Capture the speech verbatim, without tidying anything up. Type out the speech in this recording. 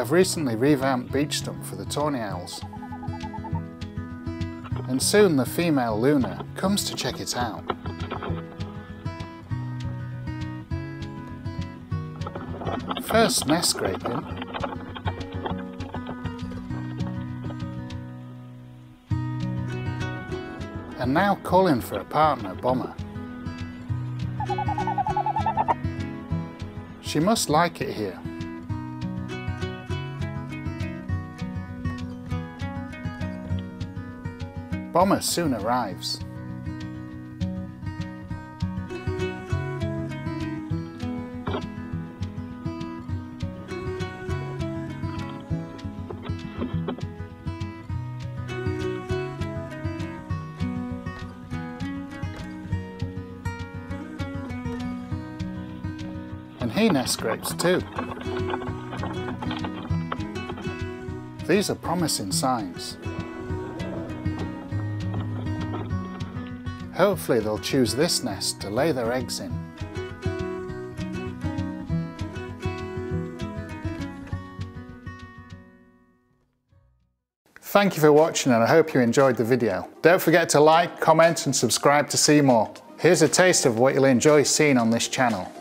I've recently revamped Beech Stump for the Tawny owls, and soon the female Luna comes to check it out. First nest scraping, and now calling for a partner, Bomber. She must like it here. Bomber soon arrives. And he nest scrapes too. These are promising signs. Hopefully they'll choose this nest to lay their eggs in. Thank you for watching, and I hope you enjoyed the video. Don't forget to like, comment and subscribe to see more. Here's a taste of what you'll enjoy seeing on this channel.